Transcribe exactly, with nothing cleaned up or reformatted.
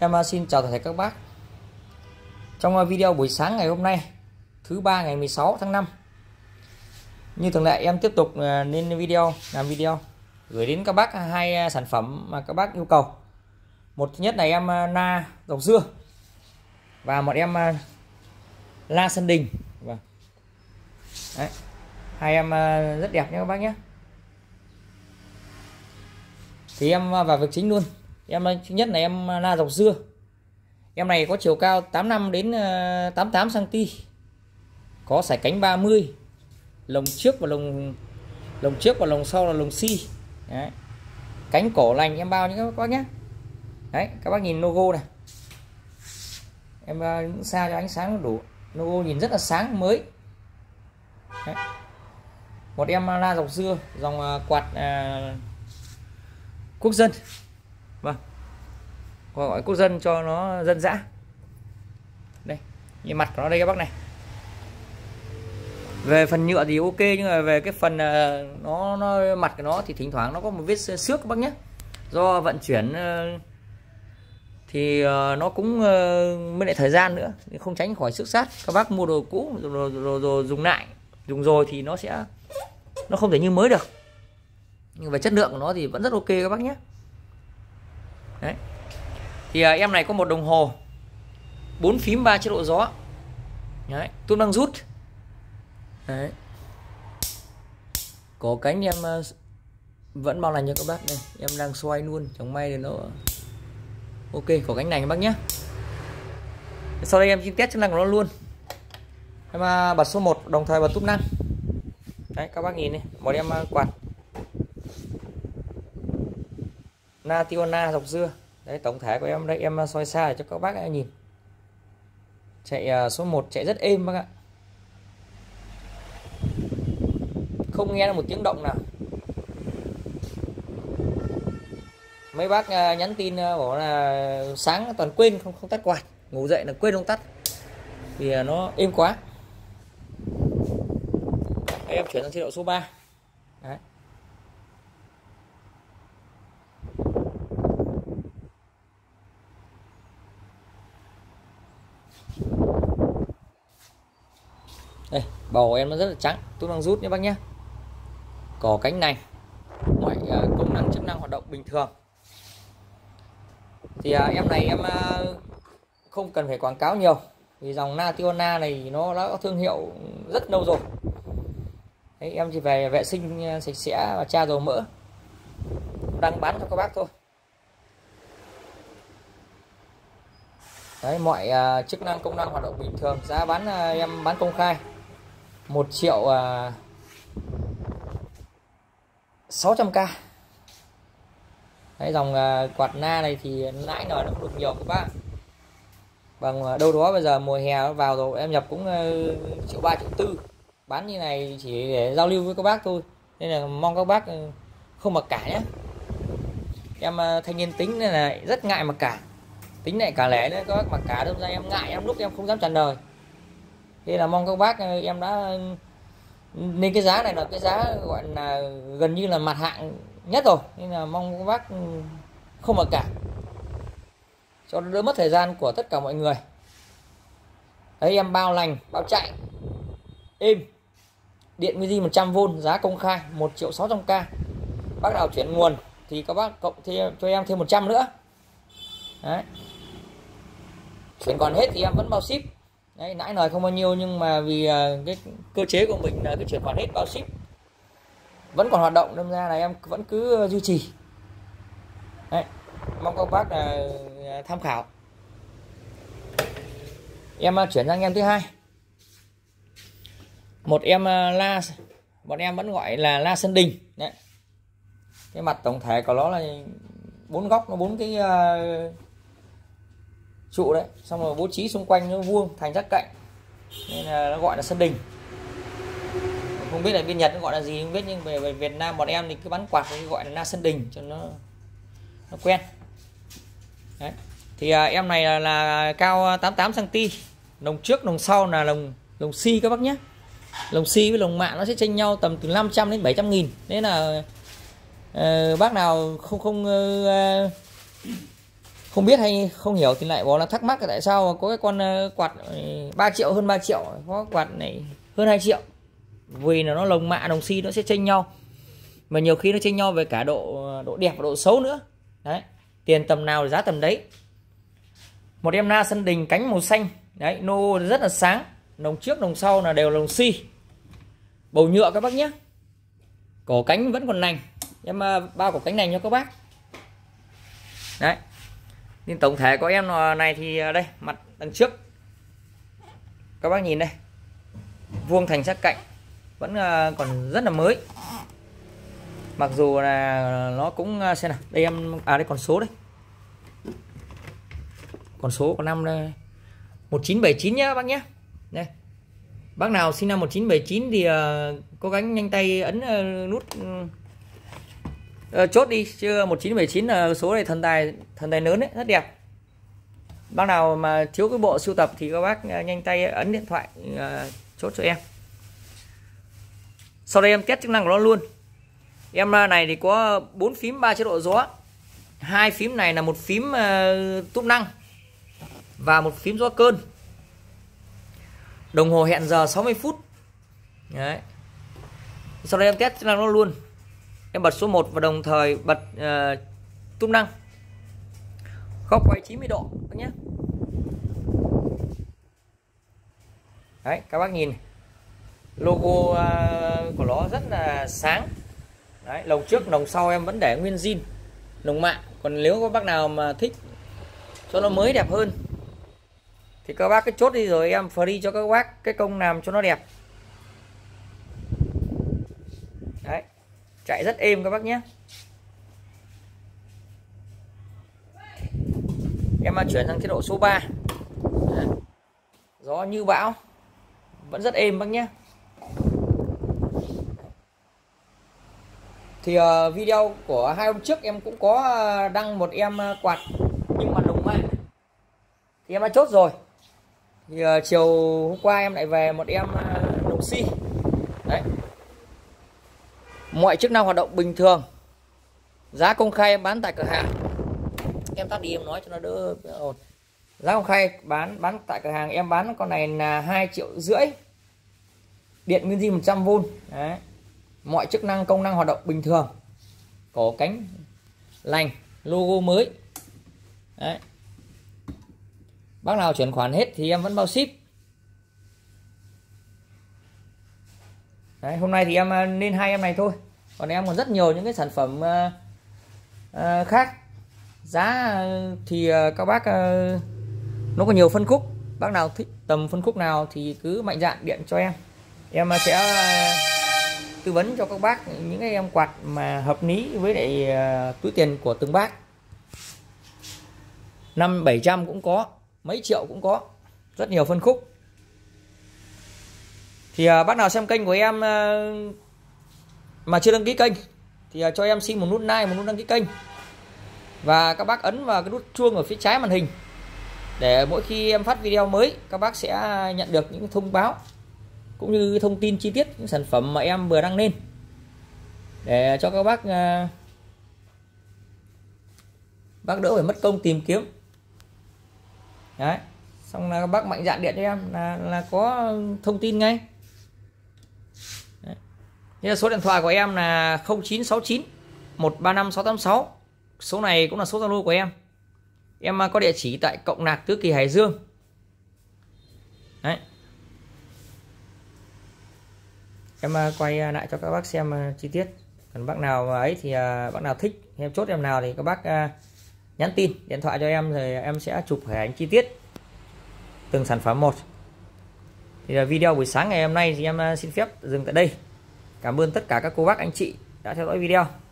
Em xin chào tất cả các bác. Trong video buổi sáng ngày hôm nay, thứ ba ngày mười sáu tháng năm, như thường lệ em tiếp tục lên video làm video gửi đến các bác hai sản phẩm mà các bác yêu cầu. Một thứ nhất là em na dọc dưa và một em la Sơn Đình. Đấy. Hai em rất đẹp nha các bác nhé. Thì em vào việc chính luôn. Em thứ nhất là em la dọc dưa. Em này có chiều cao tám mươi lăm đến tám mươi tám xăng ti mét, có sải cánh ba mươi, lồng trước và lồng lồng trước và lồng sau là lồng xi. Đấy. Cánh cổ lành em bao những các bác nhé. Đấy, các bác nhìn logo này. Em uh, xa cho ánh sáng đủ. Logo nhìn rất là sáng mới. Đấy. Một em la dọc dưa dòng uh, quạt uh, quốc dân. Vâng, gọi quốc dân cho nó dân dã. Đây, như mặt của nó đây các bác này. Về phần nhựa thì ok, nhưng mà về cái phần uh, nó, nó mặt của nó thì thỉnh thoảng nó có một vết xước các bác nhé. Do vận chuyển uh, thì uh, nó cũng uh, mới lại thời gian nữa, không tránh khỏi xước sát. Các bác mua đồ cũ rồi, rồi, rồi, rồi dùng lại, dùng rồi thì nó sẽ nó không thể như mới được. Nhưng về chất lượng của nó thì vẫn rất ok các bác nhé. Đấy. Thì uh, em này có một đồng hồ bốn phím ba chế độ gió. Đấy, túp đang rút. Đấy. Cổ cánh em uh, vẫn bao lành cho các bác đây. Em đang xoay luôn, chẳng may thì nó ok. Cổ cánh này các bác nhé. Sau đây em xin test chức năng của nó luôn. Em uh, bật số một, đồng thời bật túp năng. Đấy, các bác nhìn này, một em uh, quạt Nationa dọc dưa. Đấy, tổng thể của em đây em soi xa để cho các bác nhìn. Chạy uh, số một chạy rất êm bác ạ. Không nghe được một tiếng động nào. Mấy bác uh, nhắn tin uh, bảo là sáng toàn quên không không tắt quạt, ngủ dậy là quên không tắt vì uh, nó êm quá. Đây, em chuyển sang chế độ số ba. Đấy. Đây, bầu em nó rất là trắng, tôi đang rút nhé bác nhé. Cổ cánh này, mọi uh, công năng chức năng hoạt động bình thường. Thì uh, em này em uh, không cần phải quảng cáo nhiều, vì dòng Nationa này nó đã có thương hiệu rất lâu rồi. Đấy, em chỉ về vệ sinh uh, sạch sẽ và tra dầu mỡ, đang bán cho các bác thôi. Đấy, mọi uh, chức năng công năng hoạt động bình thường. Giá bán uh, em bán công khai một triệu uh, sáu trăm k. Đấy, dòng uh, quạt na này thì lãi nào nó cũng được nhiều các bác. Bằng uh, đâu đó bây giờ mùa hè vào rồi em nhập cũng uh, triệu ba triệu tư. Bán như này chỉ để giao lưu với các bác thôi, nên là mong các bác uh, không mặc cả nhé. Em uh, thanh niên tính nên là rất ngại mặc cả, tính lại cả lẻ nữa, các bác mặc cả đâm ra em ngại, em lúc em không dám trả lời. Thế là mong các bác uh, em đã nên cái giá này là cái giá gọi là gần như là mặt hạng nhất rồi, nên là mong các bác không mặc cả cho đỡ mất thời gian của tất cả mọi người. Đấy, em bao lành bao chạy êm, điện mini một trăm vôn, giá công khai một triệu sáu trăm k. Bác nào chuyển nguồn thì các bác cộng thêm cho em thêm một trăm nữa. Đấy, chuyển còn hết thì em vẫn bao ship. Đấy, nãy lời không bao nhiêu, nhưng mà vì uh, cái cơ chế của mình là cái chuyển khoản hết bao ship vẫn còn hoạt động, đâm ra là em vẫn cứ uh, duy trì. Đấy, mong các bác là uh, tham khảo. Em uh, chuyển sang em thứ hai, một em uh, la, bọn em vẫn gọi là la Sơn Đình. Đấy, cái mặt tổng thể của nó là bốn góc, nó bốn cái uh, trụ đấy, xong rồi bố trí xung quanh nó vuông thành các cạnh, nên là nó gọi là Sơn Đình. Không biết là bên Nhật nó gọi là gì không biết, nhưng về, về Việt Nam bọn em thì cứ bắn quạt thì gọi là na Sơn Đình cho nó nó quen. Đấy. Thì à, em này là, là cao tám mươi tám xăng ti mét, lồng trước lồng sau là lồng lồng xi các bác nhé. Lồng xi với lồng mạng nó sẽ chênh nhau tầm từ năm trăm đến bảy trăm nghìn. Nên là uh, bác nào không không uh, không biết hay không hiểu thì lại bảo là thắc mắc là tại sao có cái con quạt ba triệu, hơn ba triệu, có quạt này hơn hai triệu. Vì là nó lồng mạ đồng xi nó sẽ chênh nhau, mà nhiều khi nó chênh nhau về cả độ độ đẹp và độ xấu nữa. Đấy, tiền tầm nào giá tầm đấy. Một em na sân đình cánh màu xanh, đấy, nô rất là sáng, lồng trước lồng sau là đều lồng xi, bầu nhựa các bác nhé. Cổ cánh vẫn còn nành, em bao cổ cánh nành cho các bác. Đấy, nên tổng thể của em này thì đây, mặt đằng trước các bác nhìn đây, vuông thành sát cạnh, vẫn còn rất là mới. Mặc dù là nó cũng xem nào, đây em à đây còn số đây, còn số có năm đây, một chín bảy chín nhá bác nhé. Đây, bác nào sinh năm một chín bảy chín thì uh, cố gắng nhanh tay ấn uh, nút uh, chốt đi, chứ một chín bảy chín là số này thần tài, thần tài lớn đấy, rất đẹp. Bác nào mà thiếu cái bộ sưu tập thì các bác uh, nhanh tay ấn điện thoại uh, chốt cho em. Sau đây em test chức năng của nó luôn. Em này thì có bốn phím ba chế độ gió, hai phím này là một phím uh, túp năng và một phím gió cơn. Đồng hồ hẹn giờ sáu mươi phút. Đấy. Sau đây em test chức năng nó luôn. Em bật số một và đồng thời bật uh, túp năng, góc quay chín mươi độ các nhé. Đấy, các bác nhìn logo uh, của nó rất là sáng. Đấy, lồng trước lồng sau em vẫn để nguyên zin lồng mạ. Còn nếu có bác nào mà thích cho nó mới đẹp hơn thì các bác cứ chốt đi rồi em free cho các bác cái công làm cho nó đẹp. Đấy, chạy rất êm các bác nhé. Em chuyển sang chế độ số ba. Đấy, gió như bão, vẫn rất êm bác nhé. Thì uh, video của hai hôm trước em cũng có uh, đăng một em uh, quạt nhưng mà lồng mạ thì em đã chốt rồi. Thì uh, chiều hôm qua em lại về một em uh, lồng xi. Đấy, mọi chức năng hoạt động bình thường, giá công khai em bán tại cửa hàng. Em tắt đi em nói cho nó đỡ ổn. Giá công khai bán bán tại cửa hàng em bán con này là hai triệu rưỡi, điện nguyên zin một trăm vôn. Đấy, mọi chức năng công năng hoạt động bình thường, cổ cánh lành, logo mới. Đấy, bác nào chuyển khoản hết thì em vẫn bao ship. Đấy, hôm nay thì em nên hai em này thôi, còn em còn rất nhiều những cái sản phẩm uh, uh, khác. Giá uh, thì uh, các bác uh, nó có nhiều phân khúc, bác nào thích tầm phân khúc nào thì cứ mạnh dạn điện cho em, em uh, sẽ uh, tư vấn cho các bác những cái em quạt mà hợp lý với lại uh, túi tiền của từng bác. Năm bảy trăm cũng có, mấy triệu cũng có, rất nhiều phân khúc. Thì uh, bác nào xem kênh của em uh, mà chưa đăng ký kênh thì uh, cho em xin một nút like, một nút đăng ký kênh, và các bác ấn vào cái nút chuông ở phía trái màn hình để mỗi khi em phát video mới các bác sẽ nhận được những thông báo cũng như thông tin chi tiết những sản phẩm mà em vừa đăng lên, để cho các bác uh, bác đỡ phải mất công tìm kiếm. Đấy, xong là các bác mạnh dạn điện cho em là, là có thông tin ngay. Đấy. Thế số điện thoại của em là không chín sáu chín một ba năm sáu tám sáu. Số này cũng là số Zalo của em. Em có địa chỉ tại Cộng Lạc, Tứ Kỳ, Hải Dương. Đấy, em quay lại cho các bác xem chi tiết. Còn bác nào ấy thì bác nào thích em chốt em nào thì các bác nhắn tin điện thoại cho em rồi em sẽ chụp hình ảnh chi tiết từng sản phẩm một. Thì là video buổi sáng ngày hôm nay thì em xin phép dừng tại đây. Cảm ơn tất cả các cô bác anh chị đã theo dõi video.